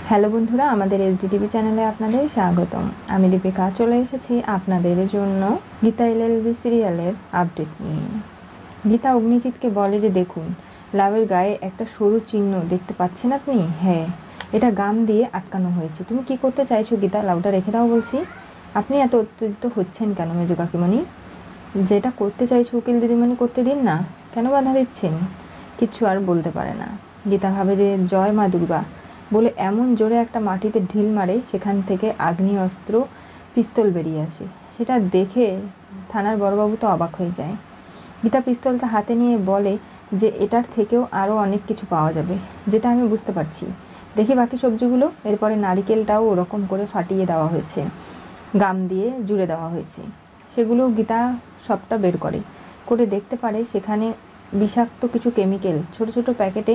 Hello বন্ধুরা, আমাদের SDTV চ্যানেলে আপনাদের স্বাগতম। আমি দীপিকা চলে এসেছি আপনাদের জন্য গীতা এলএলবি সিরিয়ালের আপডেট নিয়ে। গীতা অগ্নিজিৎকে বলে যে দেখুন, লাউয়ের গায়ে একটা সরু চিহ্ন দেখতে পাচ্ছেন আপনি? হ্যাঁ, এটা গাম দিয়ে আটকানো হয়েছে। তুমি কি করতে চাইছো গীতা? লাউটা রেখে দাও বলছি। আপনি এত উত্তেজিত হচ্ছেন কেন মেজো কাকিমণি? যেটা করতে চাইছো উকিল দিদিমণি করতে দিন না, কেন বাধা দিচ্ছেন? কিচ্ছু আর বলতে পারে না। গীতা ভাবে যে জয় মা দুর্গা বলে এমন জোরে একটা মাটিতে ঢিল মারে, সেখান থেকে আগ্নেয়াস্ত্র পিস্তল বেরিয়ে আসে। সেটা দেখে থানার বড়বাবু তো অবাক হয়ে যায়। গীতা পিস্তলটা হাতে নিয়ে বলে যে এটার থেকেও আরও অনেক কিছু পাওয়া যাবে, যেটা আমি বুঝতে পারছি। দেখি বাকি সবজিগুলো। এরপরে নারিকেলটাও ওরকম করে ফাটিয়ে দেওয়া হয়েছে, গাম দিয়ে জুড়ে দেওয়া হয়েছে। সেগুলো গীতা সবটা বের করে দেখতে পারে সেখানে বিষাক্ত কিছু কেমিক্যাল ছোট ছোট প্যাকেটে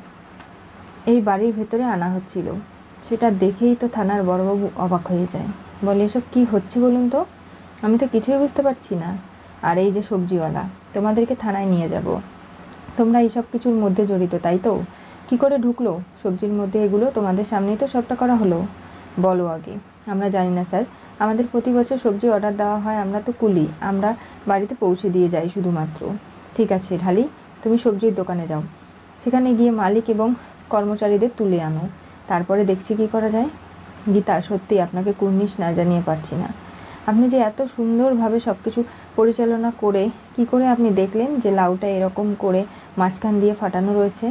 এই বাড়ির ভেতরে আনা হচ্ছিল। সেটা দেখেই তো থানার বড়বাবু অবাক হয়ে যায়। বলে, এসব কি হচ্ছে বলুন তো? আমি তো কিছুই বুঝতে পারছি না। আর এই যে সবজিওয়ালা, তোমাদেরকে থানায় নিয়ে যাব। তোমরা এইসব কিছুর মধ্যে জড়িত, তাই তো? কি করে ঢুকলো সবজির মধ্যে এগুলো? তোমাদের সামনেই তো সবটা করা হলো। বলো আগে। আমরা জানি না স্যার, আমাদের প্রতি বছর সবজি অর্ডার দেওয়া হয়, আমরা তো কুলি, আমরা বাড়িতে পৌঁছে দিয়ে যাই শুধুমাত্র। ঠিক আছে ঢালি, তুমি সবজির দোকানে যাও, সেখানে গিয়ে মালিক এবং কর্মচারীদের তুলে আনো, তারপরে দেখছি কি করা যায়। গীতা, সত্যি আপনাকে কুর্নিশ না জানিয়ে পারছি না। আপনি যে এত সুন্দরভাবে সব কিছু পরিচালনা করে কি করে আপনি দেখলেন যে লাউটা এরকম করে মাঝখান দিয়ে ফাটানো রয়েছে?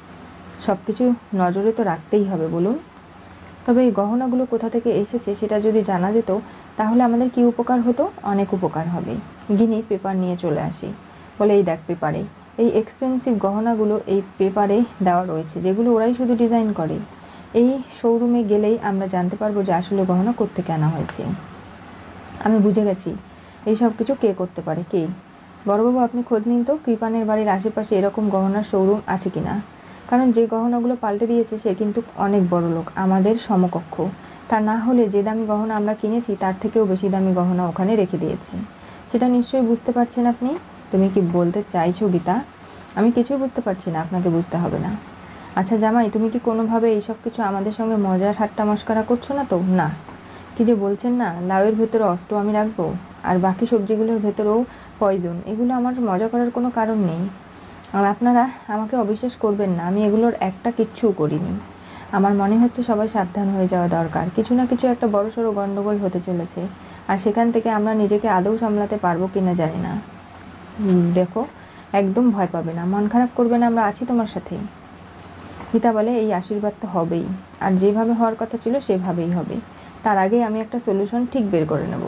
সব কিছু নজরে তো রাখতেই হবে বলুন। তবে এই গহনাগুলো কোথা থেকে এসেছে সেটা যদি জানা যেত তাহলে আমাদের কি উপকার হতো? অনেক উপকার হবে। গিনি পেপার নিয়ে চলে আসি। বলে, এই দেখ পেপারে এই এক্সপেন্সিভ গহনাগুলো এই পেপারে দেওয়া রয়েছে, যেগুলো ওরাই শুধু ডিজাইন করে। এই শোরুমে গেলেই আমরা জানতে পারবো যে আসলে গহনা কোত্থেকে আনা হয়েছে। আমি বুঝে গেছি এই সব কিছু কে করতে পারে। কে? বড়বাবু, আপনি খোঁজ নিন তো কৃপানের বাড়ির আশেপাশে এরকম গহনার শোরুম আছে কিনা। কারণ যে গহনাগুলো পাল্টে দিয়েছে সে কিন্তু অনেক বড় লোক, আমাদের সমকক্ষ। তা না হলে যে দামি গহনা আমরা কিনেছি তার থেকেও বেশি দামি গহনা ওখানে রেখে দিয়েছে। সেটা নিশ্চয়ই বুঝতে পারছেন আপনি। তুমি কি বলতে চাইছো গীতা? আমি কিছুই বুঝতে পারছি না, আপনাকে বুঝতে হবে না। আচ্ছা জামাই, তুমি কি কোনোভাবে এইসব কিছু আমাদের সঙ্গে মজার ঠাট্টা মশকরা করছো না তো? না। কি যে বলছেন না, লাউয়ের ভেতরে অস্ত্র আমি রাখবো, আর বাকি সবজিগুলোর ভেতরেও পয়জন, এগুলো আমার মজা করার কোনো কারণ নেই। আর আপনারা আমাকে অবিশ্বাস করবেন না, আমি এগুলোর একটা কিচ্ছুও করিনি। আমার মনে হচ্ছে সবাই সাবধান হয়ে যাওয়া দরকার। কিছু না কিছু একটা বড়সড় গণ্ডগোল হতে চলেছে, আর সেখান থেকে আমরা নিজেকে আদৌ সামলাতে পারবো কিনা জানি না। দেখো, একদম ভয় পাবে না, মন খারাপ করবে না, আমরা আছি তোমার সাথে। গীতা বলে, এই আশীর্বাদ তো হবেই, আর যেভাবে হওয়ার কথা ছিল সেভাবেই হবে। তার আগে আমি একটা সলিউশন ঠিক বের করে নেব।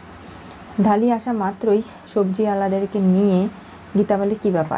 ঢালি আসা মাত্রই সবজিওয়ালাদেরকে নিয়ে গীতা বলে, কী ব্যাপার?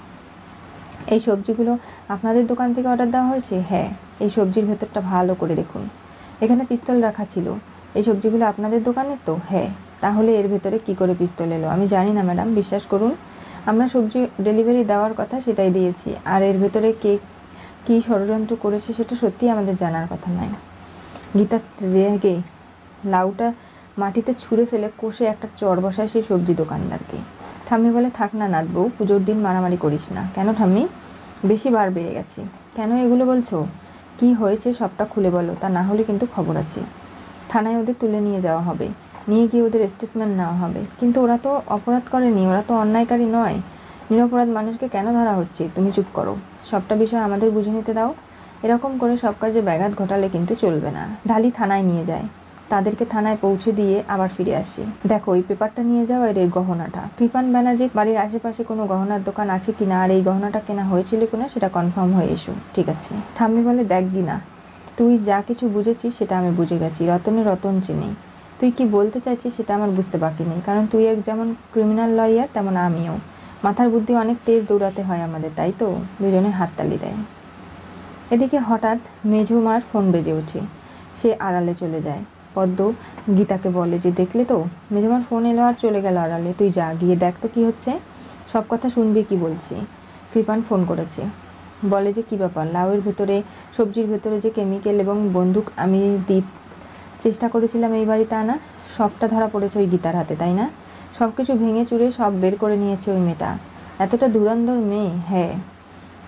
এই সবজিগুলো আপনাদের দোকান থেকে অর্ডার দেওয়া হয়েছে? হ্যাঁ। এই সবজির ভেতরটা ভালো করে দেখুন, এখানে পিস্তল রাখা ছিল। এই সবজিগুলো আপনাদের দোকানের তো? হ্যাঁ। তাহলে এর ভেতরে কি করে পিস্তল এলো? আমি জানি না ম্যাডাম, বিশ্বাস করুন। আমরা সবজি ডেলিভারি দেওয়ার কথা সেটাই দিয়েছি, আর এর ভেতরে কে কী ষড়যন্ত্র করেছে সেটা সত্যিই আমাদের জানার কথা নয়। গীতা রেগে লাউটা মাটিতে ছুঁড়ে ফেলে কষে একটা চড় বসায় সেই সবজি দোকানদারকে। ঠাম্মি বলে, থাক না নাথ বউ, পুজোর দিন মারামারি করিস না। কেন ঠাম্মি? বেশি বার বেড়ে গেছে। কেন এগুলো বলছো? কি হয়েছে সবটা খুলে বলো, তা না হলে কিন্তু খবর আছে। থানায় ওদের তুলে নিয়ে যাওয়া হবে, নিয়ে গিয়ে ওদের স্টেটমেন্ট নেওয়া হবে। কিন্তু ওরা তো অপরাধ করেনি, ওরা তো অন্যায়কারী নয়। নিরপরাধ মানুষকে কেন ধরা হচ্ছে? তুমি চুপ করো, সবটা বিষয় আমাদের বুঝে নিতে দাও। এরকম করে সব কাজে ব্যাঘাত ঘটালে কিন্তু চলবে না। ঢালি থানায় নিয়ে যায়, তাদেরকে থানায় পৌঁছে দিয়ে আবার ফিরে আসি। দেখো, ওই পেপারটা নিয়ে যাও, আর এই গহনাটা। কৃপান ব্যানার্জির বাড়ির আশেপাশে কোনো গহনার দোকান আছে কিনা, আর এই গহনাটা কেনা হয়েছিল কিনা সেটা কনফার্ম হয়ে এসো। ঠিক আছে। ঠাম্মি বলে, দেখ গিনা, তুই যা কিছু বুঝেছিস সেটা আমি বুঝে গেছি। রতনে রতন চিনি। তুই কি বলতে চাইছিস সেটা আমার বুঝতে বাকি নেই, কারণ তুই এক যেমন ক্রিমিনাল লয়ার তেমন আমিও। মাথার বুদ্ধি অনেক তেজ দৌড়াতে হয় আমাদের, তাই তো? দুজনে হাততালি দেয়। এদিকে হঠাৎ মেঝুমার ফোন বেজে ওঠে। সে আড়ালে চলে যায়। পদ্ম গীতাকে বলে যে, দেখলে তো, মেঝুমার ফোন এলো আর চলে গেল আড়ালে। তুই যা, গিয়ে দেখ তো কী হচ্ছে। সব কথা শুনবি কি বলছি। কৃপান ফোন করেছে, বলে যে কী ব্যাপার, লাউয়ের ভেতরে সবজির ভেতরে যে কেমিক্যাল এবং বন্দুক আমি চেষ্টা করেছিলাম এই বাড়িতে আনার, সবটা ধরা পড়েছে ওই গীতার হাতে, তাই না? সব কিছু ভেঙে চুরে সব বের করে নিয়েছে ওই মেয়েটা। এতটা ধুরন্ধর মেয়ে। হ্যাঁ,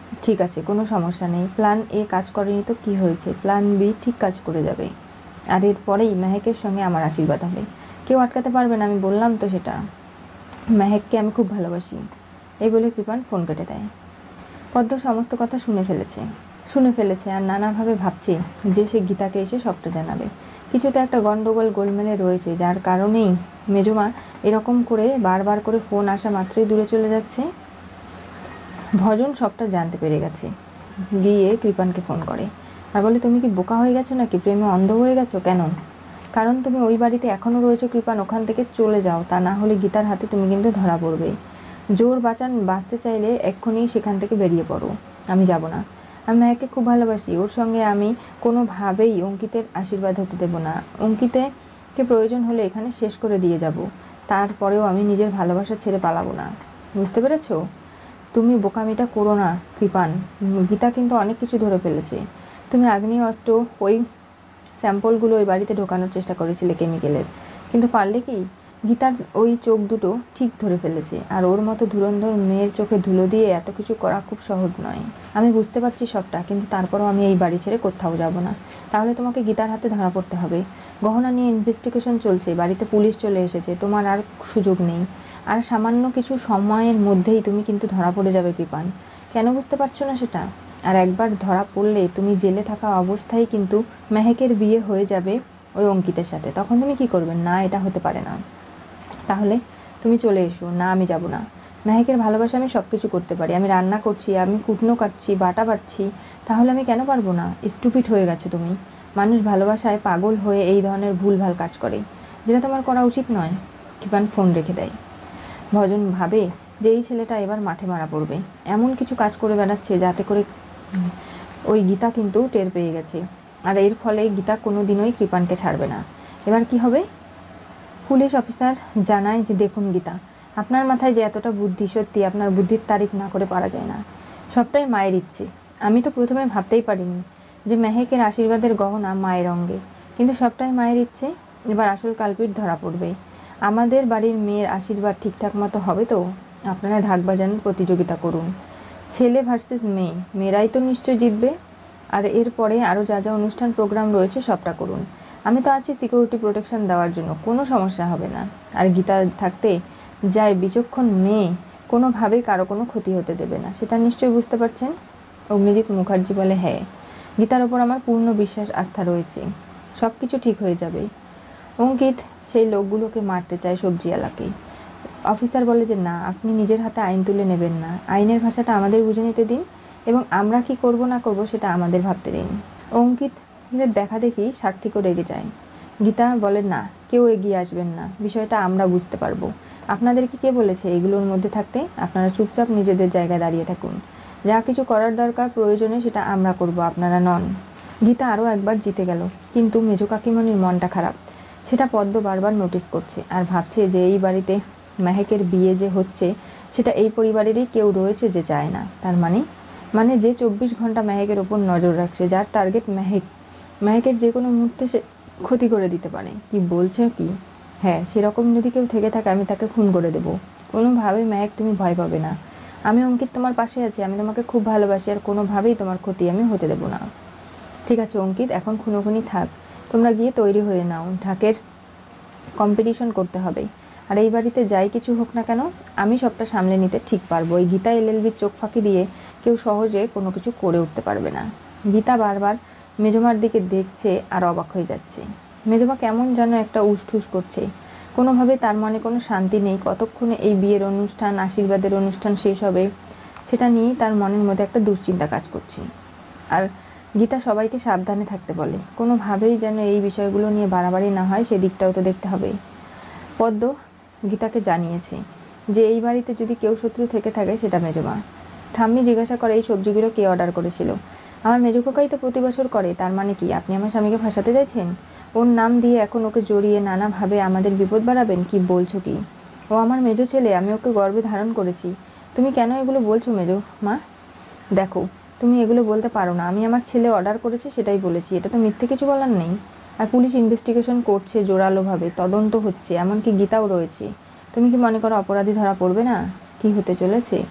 ঠিক আছে, কোনো সমস্যা নেই। প্ল্যান এ কাজ করেনি তো কি হয়েছে, প্ল্যান বি ঠিক কাজ করে যাবে। আর এরপরেই মেহেকের সঙ্গে আমার আশীর্বাদ হবে, কেউ আটকাতে পারবে না, আমি বললাম তো সেটা। মেহেককে আমি খুব ভালোবাসি। এই বলে কৃপান ফোন কেটে দেয়। পদ্ম সমস্ত কথা শুনে ফেলেছে আর নানাভাবে ভাবছে যে সে গীতাকে এসে সবটা জানাবে। কিছুতে একটা গন্ডগোল গোলমেলে রয়েছে, যার কারণেই মেজমা এরকম করে বারবার করে ফোন আসা মাত্রই দূরে চলে যাচ্ছে। ভজন সবটা জানতে পেরে গেছে, গিয়ে কৃপানকে ফোন করে আর বলে, তুমি কি বোকা হয়ে গেছো নাকি, প্রেমে অন্ধ হয়ে গেছো কেন? কারণ তুমি ওই বাড়িতে এখনও রয়েছো কৃপান, ওখান থেকে চলে যাও, তা না হলে গীতার হাতে তুমি কিন্তু ধরা পড়বে। জোর বাঁচতে চাইলে এক্ষুনি সেখান থেকে বেরিয়ে পড়ো। আমি যাব না। আমি মায়াকে খুব ভালোবাসি, ওর সঙ্গে আমি কোনোভাবেই অঙ্কিতের আশীর্বাদ হতে দেব না। অঙ্কিতকে প্রয়োজন হলে এখানে শেষ করে দিয়ে যাব, তারপরেও আমি নিজের ভালোবাসা ছেড়ে পালাবো না। বুঝতে পেরেছো? তুমি বোকামিটা করো না কৃপান, গীতা কিন্তু অনেক কিছু ধরে ফেলেছে। তুমি আগ্নেয় অস্ত্র ওই স্যাম্পলগুলো ওই বাড়িতে ঢোকানোর চেষ্টা করেছিলে কেমিক্যালের, কিন্তু পারলে কি? গীতার ওই চোখ দুটো ঠিক ধরে ফেলেছে, আর ওর মতো ধুরন্ধর মেয়ের চোখে ধুলো দিয়ে এত কিছু করা খুব সহজ নয়। আমি বুঝতে পারছি সবটা, কিন্তু তারপরও আমি এই বাড়ি ছেড়ে কোথাও যাব না। তাহলে তোমাকে গীতার হাতে ধরা পড়তে হবে। গহনা নিয়ে ইনভেস্টিগেশন চলছে, বাড়িতে পুলিশ চলে এসেছে, তোমার আর সুযোগ নেই। আর সামান্য কিছু সময়ের মধ্যেই তুমি কিন্তু ধরা পড়ে যাবে কৃপান। কেন বুঝতে পারছো না সেটা? আর একবার ধরা পড়লে তুমি জেলে থাকা অবস্থায় কিন্তু মেহেকের বিয়ে হয়ে যাবে ওই অঙ্কিতের সাথে। তখন তুমি কি করবে? না, এটা হতে পারে না। তাহলে তুমি চলে এসো। না, আমি যাব না। মেহেকের ভালোবাসা আমি সব কিছু করতে পারি, আমি রান্না করছি, আমি কুটনো কাটছি, বাটা বাটছি, তাহলে আমি কেন পারবো না? স্টুপিড হয়ে গেছো তুমি। মানুষ ভালোবাসায় পাগল হয়ে এই ধরনের ভুলভাল কাজ করে, যেটা তোমার করা উচিত নয়। কৃপান ফোন রেখে দেয়। ভজন ভাবে যে এই ছেলেটা এবার মাঠে মারা পড়বে, এমন কিছু কাজ করে বেড়াচ্ছে যাতে করে ওই গীতা কিন্তু টের পেয়ে গেছে, আর এর ফলে গীতা কোনো দিনই কৃপানকে ছাড়বে না। এবার কি হবে? পুলিশ অফিসার জানায় যে, দেখুন গীতা, আপনার মাথায় যে এতটা বুদ্ধি, সত্যি আপনার বুদ্ধির তারিফ না করে পারা যায় না। সবটাই মায়ের ইচ্ছে। আমি তো প্রথমে ভাবতেই পারিনি যে মেহেকের আশীর্বাদের গহনা মায়ের অঙ্গে, কিন্তু সবটাই মায়ের ইচ্ছে। এবার আসল কালপিট ধরা পড়বে। আমাদের বাড়ির মেয়ের আশীর্বাদ ঠিকঠাক মতো হবে তো? আপনারা ঢাক বাজানোর প্রতিযোগিতা করুন, ছেলে ভার্সেস মেয়ে, মেয়েরাই তো নিশ্চয় জিতবে। আর এরপরে আরও যা যা অনুষ্ঠান প্রোগ্রাম রয়েছে সবটা করুন। আমি তো আছি সিকিউরিটি প্রোটেকশন দেওয়ার জন্য, কোনো সমস্যা হবে না। আর গীতা থাকতে যায় বিচক্ষণ মেয়ে কোনোভাবেই কারো কোনো ক্ষতি হতে দেবে না, সেটা নিশ্চয়ই বুঝতে পারছেন? অগ্নিজিৎ মুখার্জি বলে, হ্যাঁ, গীতার ওপর আমার পূর্ণ বিশ্বাস আস্থা রয়েছে, সব কিছু ঠিক হয়ে যাবে। অঙ্কিত সেই লোকগুলোকে মারতে চায়, সবজিওয়ালাকে। অফিসার বলে যে, না, আপনি নিজের হাতে আইন তুলে নেবেন না, আইনের ভাষাটা আমাদের বুঝে নিতে দিন, এবং আমরা কি করব না করব সেটা আমাদের ভাবতে দিন। অঙ্কিতের দেখা দেখি সার্থিকও রেগে যায়। গীতা বলে, না, কেউ এগিয়ে আসবেন না, বিষয়টা আমরা বুঝতে পারবো। আপনাদেরকে কে বলেছে এগুলোর মধ্যে থাকতে? আপনারা চুপচাপ নিজেদের জায়গায় দাঁড়িয়ে থাকুন, যা কিছু করার দরকার প্রয়োজনে সেটা আমরা করব, আপনারা নন। গীতা আরও একবার জিতে গেল, কিন্তু মেজো কাকিমণির মনটা খারাপ। সেটা পদ্ম বারবার নোটিস করছে, আর ভাবছে যে এই বাড়িতে মেহেকের বিয়ে যে হচ্ছে সেটা এই পরিবারেরই কেউ রয়েছে যে চায় না। তার মানে যে 24 ঘন্টা মেহেকের ওপর নজর রাখছে, যার টার্গেট মেহেকের যে কোনো মুহূর্তে সে ক্ষতি করে দিতে পারে। কি বলছে কি? হ্যাঁ, সেরকম যদি কেউ থেকে থাকে আমি তাকে খুন করে দেবো। কোনোভাবেই মেহেক, তুমি ভয় পাবে না। আমি অঙ্কিত তোমার পাশে আছি, আমি তোমাকে খুব ভালোবাসি, আর কোনোভাবেই তোমার ক্ষতি আমি হতে দেবো না। ঠিক আছে অঙ্কিত, এখন খুনোখুনি থাক, তোমরা গিয়ে তৈরি হয়ে নাও, ঢাকের কম্পিটিশন করতে হবে। আর এই বাড়িতে যাই কিছু হোক না কেন, আমি সবটা সামলে নিতে ঠিক পারবো। এই গীতা এলএলবির চোখ ফাঁকি দিয়ে কেউ সহজে কোনো কিছু করে উঠতে পারবে না। গীতা বারবার মেজমার দিকে দেখছে আর অবাক হয়ে যাচ্ছে। মেজমা কেমন যেন একটা উসঠুস করছে, কোনোভাবে তার মনে কোনো শান্তি নেই। কতক্ষণে এই বিয়ের অনুষ্ঠান, আশীর্বাদের অনুষ্ঠান শেষ হবে সেটা নিয়েই তার মনের মধ্যে একটা দুশ্চিন্তা কাজ করছে। আর গীতা সবাইকে সাবধানে থাকতে বলে, কোনোভাবেই যেন এই বিষয়গুলো নিয়ে বাড়াবাড়ি না হয়, সেদিকটাও তো দেখতে হবে। পদ্ম গীতাকে জানিয়েছে যে এই বাড়িতে যদি কেউ শত্রু থেকে থাকে সেটা মেজমা। ঠাম্মি জিজ্ঞাসা করে, এই সবজিগুলো কে অর্ডার করেছিল? আমার মেজো কাকাই তো প্রতি বছর করে। তার মানে কি আপনি আমার স্বামীকে ফাঁসাতে চাইছেন? ওর নাম দিয়ে এখন ওকে জড়িয়ে নানাভাবে আমাদের বিপদ বাড়াবেন? কি বলছো কি? ও আমার মেজো ছেলে, আমি ওকে গর্ভে ধারণ করেছি। তুমি কেন এগুলো বলছো মেজো মা? দেখো, তুমি এগুলো বলতে পারো না। আমি আমার ছেলে অর্ডার করেছে সেটাই বলেছি, এটা তো মিথ্যে কিছু বলার নেই। আর পুলিশ ইনভেস্টিগেশন করছে জোরালোভাবে, তদন্ত হচ্ছে, এমনকি গীতাও রয়েছে। তুমি কি মনে করো অপরাধী ধরা পড়বে না? কি হতে চলেছে?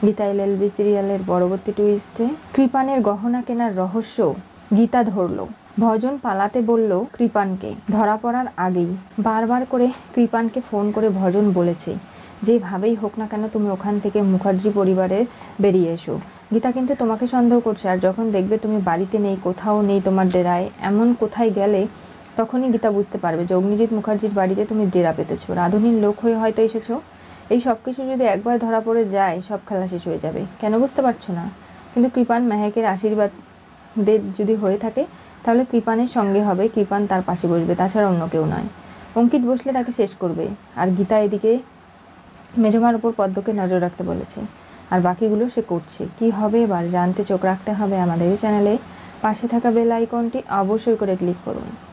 গীতা এলএলবি সিরিয়ালের পরবর্তী টুইস্টে কৃপানের গহনা কেনার রহস্য গীতা ধরল। ভজন পালাতে বলল কৃপানকে। ধরা পড়ার আগেই বারবার করে কৃপানকে ফোন করে ভজন বলেছে, যেভাবেই হোক না কেন তুমি ওখান থেকে মুখার্জি পরিবারের বেরিয়ে এসো। গীতা কিন্তু তোমাকে সন্দেহ করছে, আর যখন দেখবে তুমি বাড়িতে নেই, কোথাও নেই তোমার ডেরায়, এমন কোথায় গেলে তখনই গীতা বুঝতে পারবে যে অগ্নিজিৎ মুখার্জির বাড়িতে তুমি ডেরা পেতেছো, রাঁধুনির লোক হয়ে হয়তো এসেছো। এই সব কিছু যদি একবার ধরা পড়ে যায়, সব খেলা শেষ হয়ে যাবে। কেন বুঝতে পারছো না? কিন্তু কৃপান মেহেকের আশীর্বাদের যদি হয়ে থাকে, তাহলে কৃপানের সঙ্গে হবে, কৃপান তার পাশে বসবে, তাছাড়া অন্য কেউ নয়। অঙ্কিত বসলে তাকে শেষ করবে। আর গীতা এদিকে মেজমার উপর পদ্মকে নজর রাখতে বলেছে, আর বাকিগুলো সে করছে। কি হবে এবার জানতে চোখ রাখতে হবে আমাদের এই চ্যানেলে। পাশে থাকা বেল আইকনটি অবশ্যই করে ক্লিক করুন।